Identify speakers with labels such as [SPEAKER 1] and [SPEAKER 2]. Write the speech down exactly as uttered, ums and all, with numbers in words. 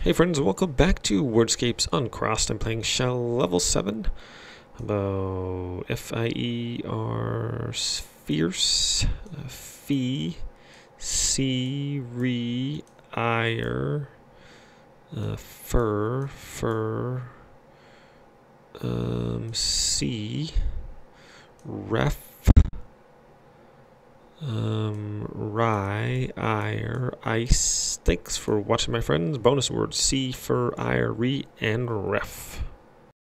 [SPEAKER 1] Hey friends, welcome back to WORDSCAPES Uncrossed. I'm playing Shell level seven. About F I E R fierce, uh, fee, C, re, ire, uh, fur, fur, um, C, ref, um, rye, ire, ice. Thanks for watching, my friends. Bonus words: C, fur, ire, re, and ref.